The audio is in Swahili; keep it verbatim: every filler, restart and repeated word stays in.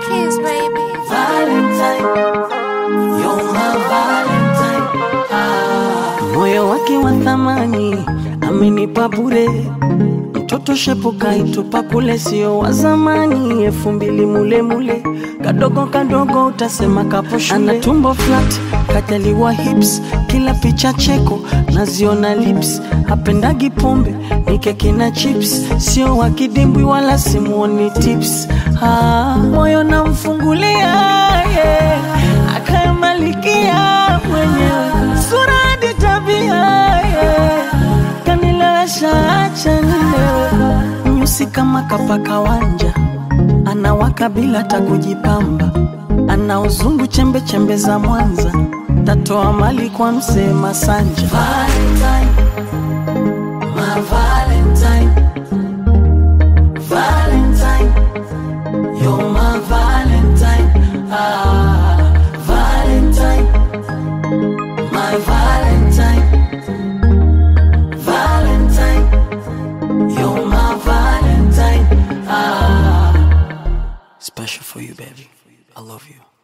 Kiss, baby. Valentine, you're my Valentine. Ah. Moyo wake wa thamani amenipa bure, mtoto shepu kaitupa kule, sio wa zamani. Elfu mbili mule mule, kadogo kadogo utasema kapo shule. Ana tumbo flat, kajaliwa hips, kila picha cheko naziona lips. Hapendagi pombe, ni keki na chips, sio wa kidimbwi wala simuoni tips. Ah, moyo na mfungulia, yeah, akamalikia mwenyewe, sura hadi tabia, yeah, kanilasha acha nilewe. Nyusi kama kapaka wanja, anawaka bila takujipamba. Ana uzungu chembe chembe za Mwanza, tatoa mali kwa msee Masanja. Valentine, my Valentine, Valentine, you're my Valentine. Ah, Valentine, my Valentine, Valentine, you're my Valentine. Ah, special for you, baby. I love you.